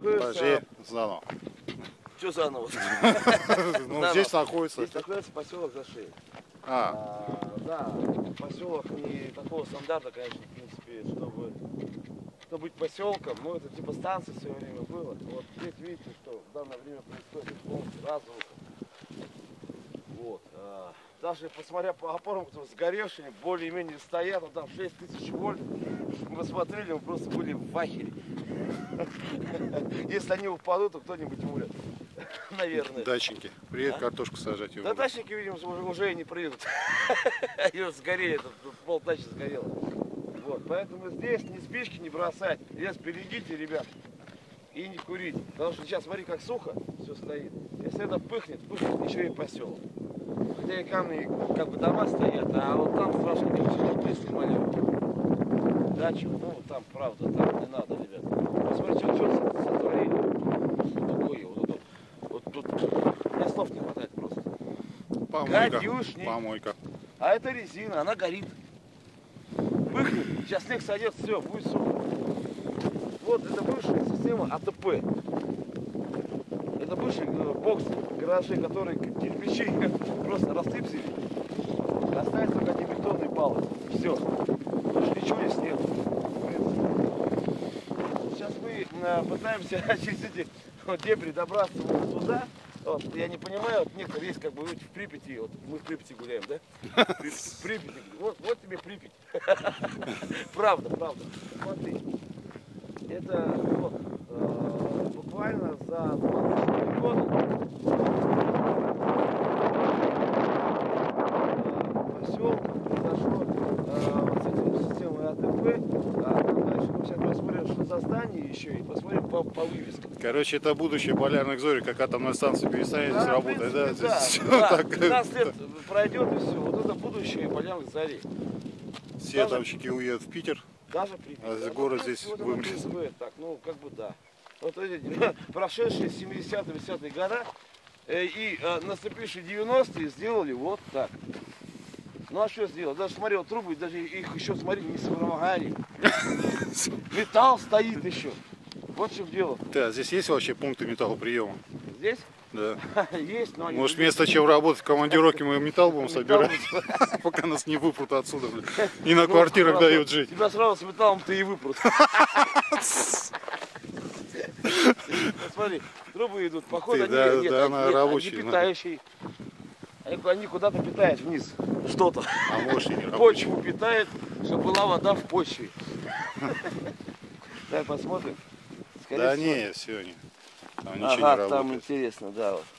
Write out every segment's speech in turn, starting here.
Подожди, заново. Что заново? Ну, здесь находится. Здесь находится поселок Зашей. А. Да, поселок не такого стандарта, конечно, в принципе, чтобы быть поселком, но это типа станции в свое время было. Вот здесь видите, что в данное время происходит полностью разруха. Вот. Даже посмотря по опорам, которые сгоревшими, более-менее стоят, там 6000 вольт. Мы посмотрели, мы просто были в ахере. Если они упадут, то кто-нибудь умрет. Наверное. Дачники. Приедут картошку сажать. Да дачники, видимо, уже и не приедут. Они уже сгорели, пол дачи сгорело. Вот, поэтому здесь ни спички не бросать. Лес берегите, ребят. И не курить. Потому что сейчас, смотри, как сухо все стоит. Если это пыхнет еще и поселок. Хотя и камни, как бы дома стоят, а вот там страшно, конечно, снимали дачу. Ну, там, правда, там не надо, ребят. Посмотрите, что сотворили. Такое вот тут. Мне слов не хватает просто. Помойка. Гадюшник. Помойка. А это резина, она горит. Пыхнет. Сейчас снег сойдет, все, будет сухо. Вот это бывшая система АТП. Это бывший бокс гаражей, которые кирпичи просто рассыпали. Остались только одни бетонные палы. Все. Больше ничего здесь нет. Сейчас мы пытаемся через эти дебри добраться вот туда. Вот, я не понимаю, вот некоторые есть как бы в Припяти, вот мы в Припяти гуляем, да? В Припяти. Вот тебе Припять. Правда. Смотри. Это вот, буквально за 20 года поселок произошло вот с этим системой АТП. Дальше мы сейчас посмотрим, что за здание еще, и посмотрим по вывескам. Короче, это будущее полярных зорей, как атомная станция перестанет здесь работать, да? Да, Здесь да. так, 15 лет пройдет и все. Вот это будущее полярных зорей. все атомщики уедут в Питер. Даже Припять. А город здесь вымрет. Так, ну как бы да. Вот эти прошедшие 70-е года и наступившие 90-е сделали вот так. Ну а что сделать? Даже смотри, вот трубы, даже их еще, смотри, не сформовали. Металл стоит еще. Вот в чем дело. Да, здесь есть вообще пункты металлоприема? Здесь? Да. Есть, но они... Может, вместо чем работать в командировке мы металл будем собирать, пока нас не выпрут отсюда, и на квартирах дают жить. Тебя сразу с металлом-то и выпрут. Смотри, трубы идут, походу они рабочие. Питающие. Они куда-то питают вниз что-то. А может и не рабочие. Почву питает, чтобы была вода в почве. Давай посмотрим. Да не, все, там ничего не работает. Там работает. интересно, да. Вот.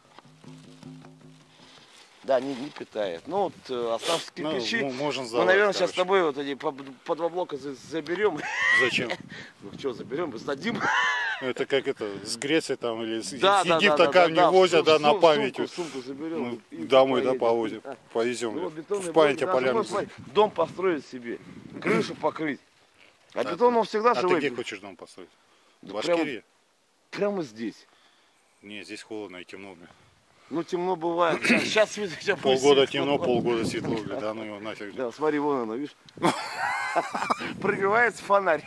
Да, не питает. Ну вот оставшиеся кирпичи. Можно мы, наверное, сейчас с тобой вот эти по 2 блока заберем. Зачем? Ну что, заберем, сдадим. Это как это, с Греции там или с Египта камни возят, да, на память. Сумку заберем. Домой, да, повезем. В память о полярных. Дом построить себе, крышу покрыть. А бетон он всегда живой. А ты где хочешь дом построить? В Башкирии? Прямо здесь. Не, здесь холодно и темно. Ну, темно бывает. Сейчас полгода темно, полгода светло. Да ну его нафиг. Да, смотри, вон оно, видишь? Прогревается фонарь.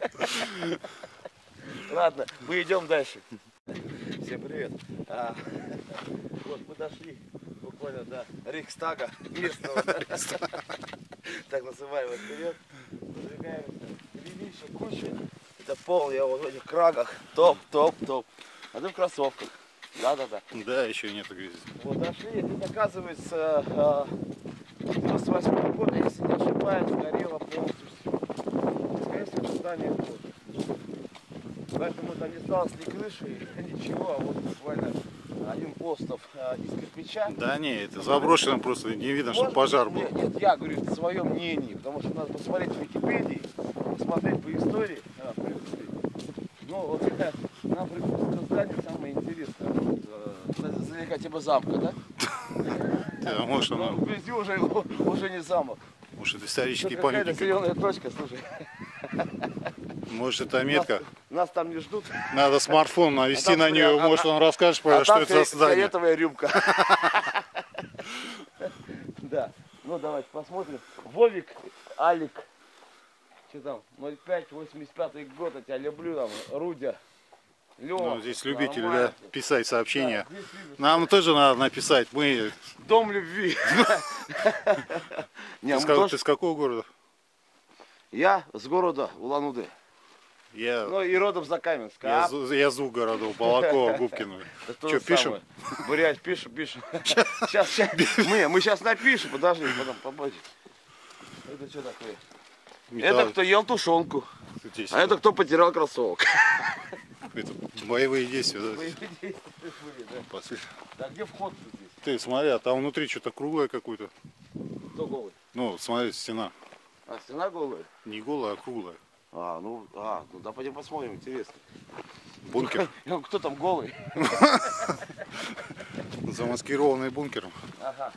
Ладно, мы идем дальше. Всем привет. Вот мы дошли буквально до Рейхстага местного. Так называемого вперед. Продвигаемся. Длиннейшая куча. Это пол, я вот в этих крагах. Топ. А ты в кроссовках. Да. Да, еще нету грязи. Вот дошли, это оказывается 98 год, если не ошибаюсь, горело полностью все. Скорее всего, здание было. Поэтому там не осталось ни крыши, ничего, а вот буквально один остов из кирпича. Да не, это заброшено просто, не видно, что пожар был. Нет, я говорю свое мнение, потому что надо посмотреть в Википедии, посмотреть по истории. Ну вот нам приходится здание самое интересное. Наверняка типа замка, да? Да, может оно... Вблизи уже не замок. Может это исторический памятник. Какая-то зеленая точка, слушай. Может это метка. Нас там не ждут. Надо смартфон навести на нее, может он расскажет, что это за здание. Фиолетовая рюмка. Да. Ну давайте посмотрим. Вовик, Алик. Что там? 05, 85 год, я тебя люблю там. Рудя. Лёва, Ну, здесь любители, нормально. да, писать сообщения. Да, здесь любят. Нам тоже надо написать. Мы... Дом любви. Не, мы Ты тоже- с какого города? Я с города Улан-Удэ. Я, Ну и родом Закаменска. я с двух городов. Балакова, Губкино. Что, пишем? Бурять, пишем. Сейчас, мы сейчас напишем, подожди, потом побольше. Это что такое? Металл. Это кто ел тушенку, Здесь а это кто потерял кроссовок. это боевые действия. Да? Боевые действия были, да. После- Да где вход здесь? Ты смотри, а там внутри что-то круглое какое-то. Кто голый? Ну, смотри, стена. А, стена голая? Не голая, а круглая. Ну да пойдем посмотрим, интересно. Бункер. Кто там голый? Замаскированный бункером. Ага.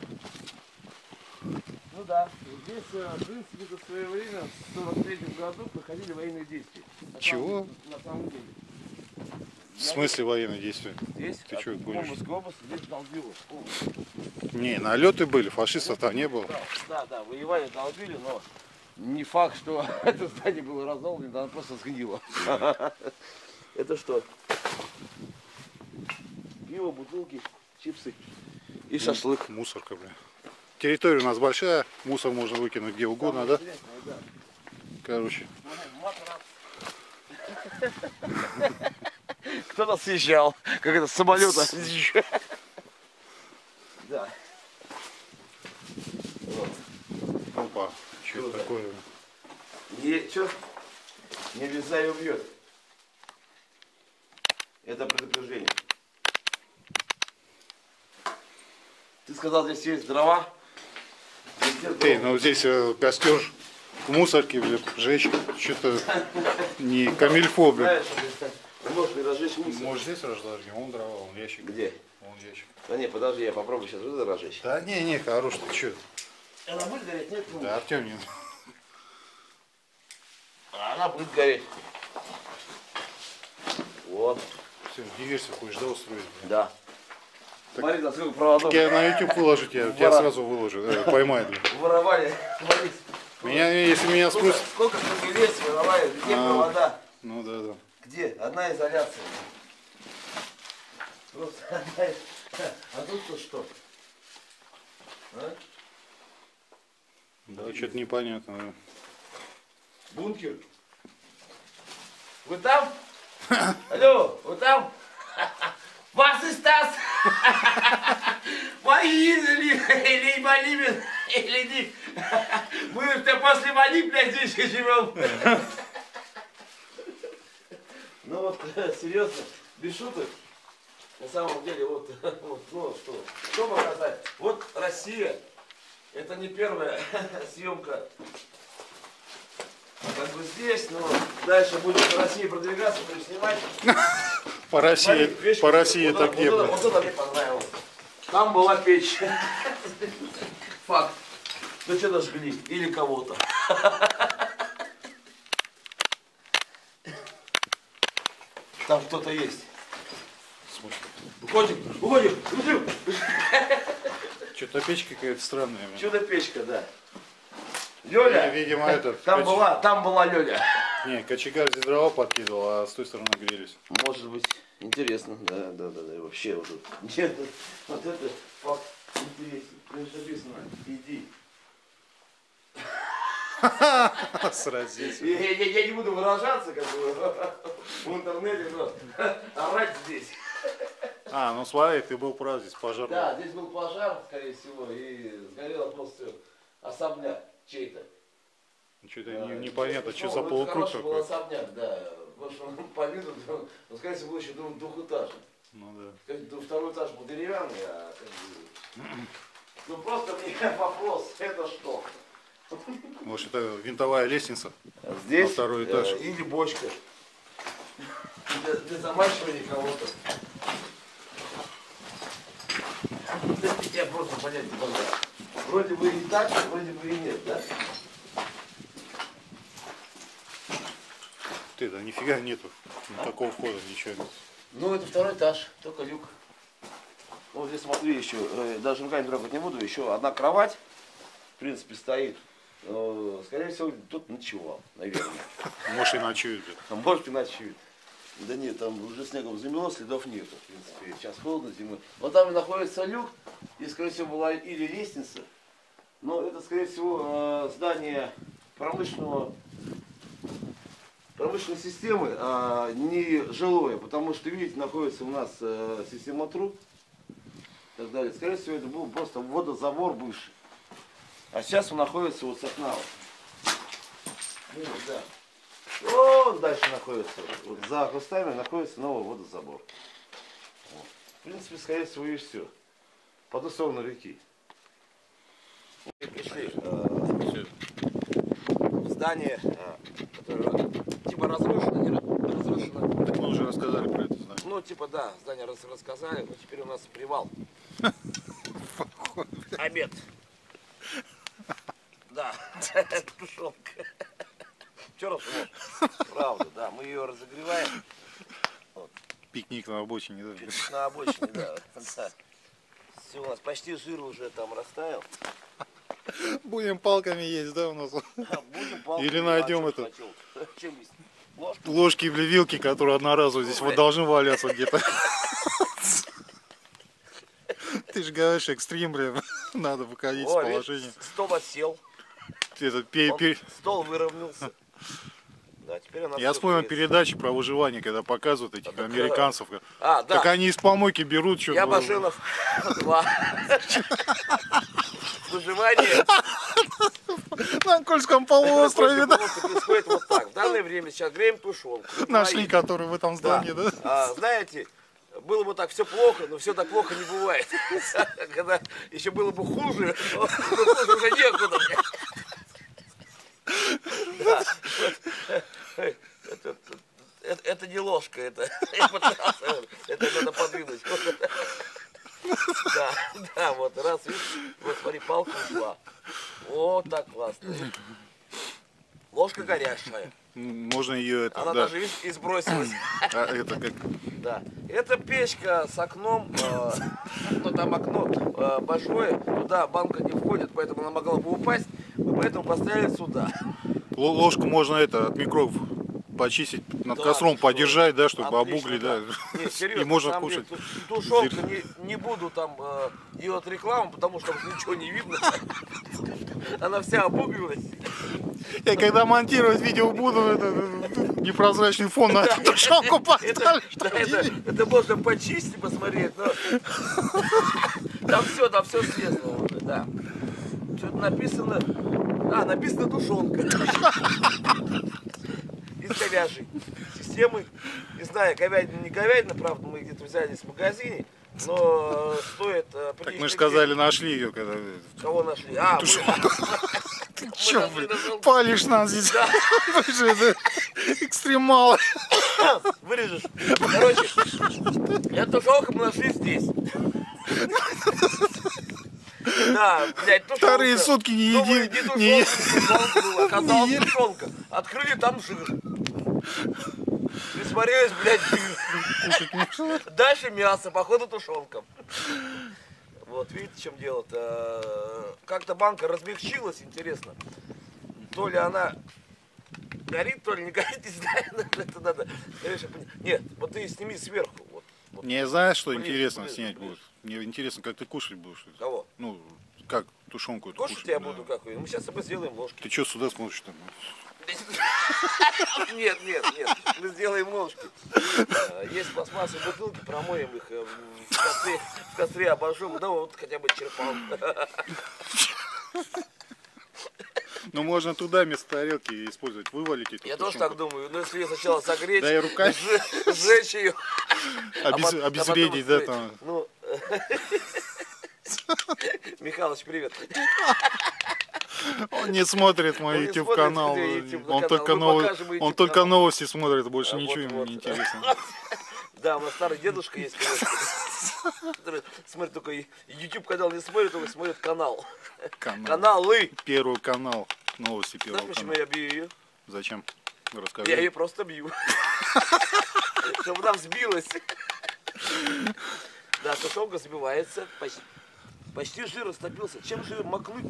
Ну да, здесь, в принципе, до свое время, в 43-м году проходили военные действия. Чего? На самом деле. В смысле военные действия? Здесь, Ты чё гонишь? Омской области, здесь долбило. Не, налеты были, фашистов там не было. Да, воевали, долбили, но не факт, что это здание было разорвано, оно просто сгнило. Это что? Пиво, бутылки, чипсы и шашлык. Мусорка, бля. Территория у нас большая, мусор можно выкинуть где угодно, да? Короче. Кто-то съезжал, как это с самолета. Да. Опа, что это такое? Что? Не влезай, убьет. Это предупреждение. Ты сказал, здесь есть дрова? Ты, ну здесь костер в мусорке, бля, жечь, что-то не камильфо, бля. Знаешь, можешь не разжечь мусор. Может здесь разжечь, вон дрова, вон ящик. Где? Вон ящик. Да не, подожди, я попробую сейчас вот это разжечь. Да не, хорош, ты что? Она будет гореть? Нет? Да, Артем, не. Она будет гореть. Вот. Все, диверсию хочешь, да, устроить? Да. Смотри, насколько проводов. Я на YouTube выложу тебя сразу выложу, поймай, бля. Воровали. Смотри. Если меня спросят... Сколько штук вес воровали? Где провода? Ну да. Где? Одна изоляция. Просто одна. А тут-то что? А? Да, что-то непонятно. Да. Бункер. Вы там? Алло, вы там? Was ist das? Воин или Малибин, или Ник. Мы-то после Мали, блядь, здесь и живем. Ну вот, серьезно, без шуток. На самом деле, ну что показать? Вот Россия, это не первая съемка. Как бы здесь, но дальше будет по России продвигаться, будем снимать. По России вот так не было. Вот это мне понравилось. Там была печь. Факт. Ну что-то жгли. Или кого-то. Там кто-то есть. Уходим. Что-то печка какая-то странная. Чудо-печка, да. Лёля. Видимо, это... Там была Лёля. Не, кочегар здесь дрова подкидывал, а с той стороны грелись. Может быть, интересно. Да. Вообще вот тут. Нет, вот это факт интересный. Конечно, написано. Иди. Сразись. Я не буду выражаться, как бы, в интернете, но орать здесь. Ну смотри, ты был прав, здесь пожар. Да, здесь был пожар, скорее всего, и сгорело просто особняк чей-то. Что-то непонятно, что за Ну, полукруг хороший был такой. особняк, да. Потому что по виду, ну, скорее всего, был еще двухэтажный. Ну да. Второй этаж был деревянный, а как бы... Ну просто мне вопрос, это что? Может, это винтовая лестница? Здесь на второй этаж. Или бочка. Для замачивания кого-то. Я просто понять не могу. Вроде бы и так, вроде бы и нет, да? Да нифига нету. Такого входа, ничего нет. Ну, это второй этаж, только люк. Ну, здесь смотри еще, даже руками трогать не буду, еще одна кровать, в принципе, стоит. Но, скорее всего, тут ночевал, наверное. Может и ночует. А может и ночует. Да нет, там уже снегом замело, следов нету, в принципе. Сейчас холодно зимой. Вот там и находится люк, и, скорее всего, была или лестница, но это, скорее всего, здание промышленной системы, а не жилое, потому что, видите, находится у нас система труб и так далее. Скорее всего, это был просто водозабор бывший. А сейчас он находится вот с окна. Ну, да. Вот дальше находится, вот за кустами находится новый водозабор. Вот. В принципе, скорее всего, и все. По ту сторону реки. Мы пришли в здание, которое типа разрушено, не разрушено. Так мы уже рассказали про это здание. Ну, типа, да, здание рассказали, но теперь у нас привал. Обед. Да, тушенка. Вчера правда, да, мы ее разогреваем. Вот. Пикник на обочине, да? Пикник на обочине, да. Все, у нас почти жир уже там растаял. Будем палками есть, да, у нас? Будем палками. Или найдем это. Чем есть? Ложки или вилки, которые одноразовые здесь вот должны валяться где-то. Ты же говоришь, экстрим, блин, надо выходить из положения. Стол отсел. Стол выровнялся. Да, теперь я вспомнил передачи про выживание, когда показывают этих американцев. Да. Как они из помойки берут что-то. Я Башенов 2. Выживание. На Кольском полуострове, да? Происходит вот так. В данное время сейчас греем тушенку. Нашли, который в этом здании, да? Знаете, было бы так все плохо, но все так плохо не бывает. Когда еще было бы хуже, но хуже уже некуда. Да. Это не ложка, это надо подвинуть. Да, вот раз, видишь, вот смотри, палка ушла. Вот так классно. Ложка горячая. Можно ее это. Она даже, видишь, и сбросилась. А это как? Да. Это печка с окном, ну там окно большое, туда банка не входит, поэтому она могла бы упасть. Мы поэтому поставили сюда. Ложку можно это от микробов почистить, над костром подержать, да, чтобы обугли, да. Нет, серьезно, и можно кушать. Тушенка, не буду там делать рекламу, потому что ничего не видно. Она вся обуглилась. Я когда монтировать видео буду, непрозрачный фон на эту тушенку поставлю. Это можно почистить, посмотреть, но там все слезло уже, да. Что-то написано. Написано тушенка. Из говяжьей системы. Не знаю, говядина, не говядина, правда, мы где-то взяли в магазине, но стоит... Так мы же сказали, нашли ее, когда... Кого нашли? Ты че, блин, палишь нас здесь? Да. Экстремалы. Вырежешь. Короче, эту тушенку мы нашли здесь. Да, блядь, тушенка. Вторые сутки не едим. Оказалось тушенка. Открыли там жир. Присмотрелись, блядь. Дальше мясо, походу тушенка. Вот, видите, в чем дело-то. Как-то банка размягчилась, интересно. То ли она горит, то ли не горит, не знаю. Это надо. Нет, вот ты сними сверху. Вот. Не знаешь, что интересно снять будет? Мне интересно, как ты кушать будешь. Кого? Ну, как тушенку эту кушать я буду как? Мы сейчас с тобой сделаем ложки. Ты что сюда смотришь там? Нет, мы сделаем ложки. Есть пластмассовые бутылки, промоем их в костре обожжем, да вот хотя бы черпал. Ну можно туда вместо тарелки использовать, вывалить эту Я тушенку. тоже так думаю, но если ее сначала согреть, да и руками сжечь ее, обезвредить, да, там. Ну, Михалыч, привет. Он не смотрит мой YouTube канал, он только новости смотрит, больше ничего ему не интересно. Да, у нас старый дедушка есть, смотрит только YouTube канал не смотрит, только смотрит канал. Каналы. Первый канал, новости первого канала. Почему канала. я бью ее? Зачем? Расскажи. Я ее просто бью. Чтобы она взбилась. Да, тушенка взбивается. Почти жир растопился. Чем жир маклы?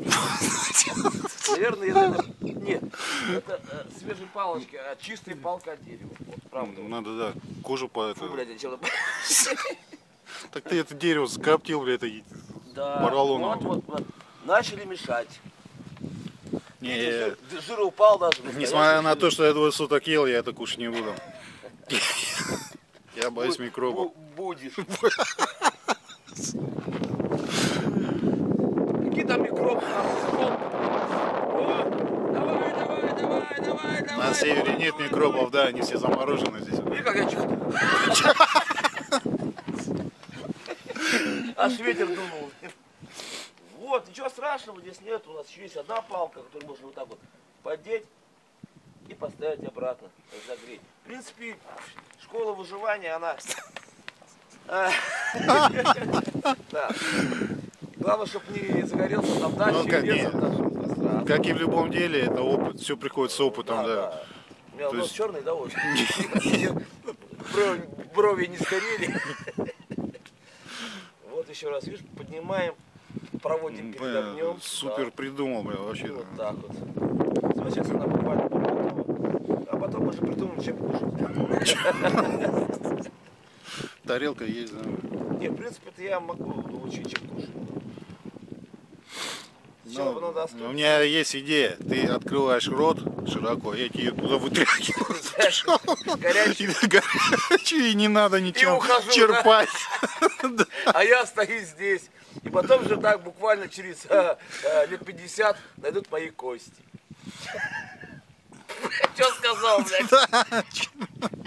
Наверное, нет. Это свежие палочки, а чистая палка от дерева. правда. Надо, да, кожу по Фу, это. блядь, зачем? Так ты это дерево скоптил, блядь, и Да, поролоном. вот. Начали мешать. Не, Жир упал даже. несмотря на то, что я 2 суток ел, я это кушать не буду. Я боюсь микробов. Будешь. Какие там микробы? Давай. На севере нет микробов, да, они все заморожены здесь. И как я чихну. Аж ветер дунул. Вот, ничего страшного здесь нет. У нас еще есть одна палка, которую можно вот так вот поддеть и поставить обратно, разогреть. В принципе, школа выживания, она... Да. Главное, чтобы не загорелся там дальше. Как и в любом деле, это опыт. Все приходит с опытом, да. У меня нос черный, да, вот. Брови не сгорели. Вот еще раз, видишь, поднимаем, проводим перед огнем. Супер придумал, бля, вообще. Вот так вот. Сейчас она буквально будет готова. А потом уже придумаем, чем кушать. Тарелка есть, да. Не, в принципе, это я могу научить, чем кушать. Ну, у меня есть идея. Ты открываешь рот широко, я тебе туда вытряхиваю. Горячий, и не надо ничем черпать. А я стою здесь. И потом же так буквально через лет 50 найдут мои кости. Что сказал, блядь?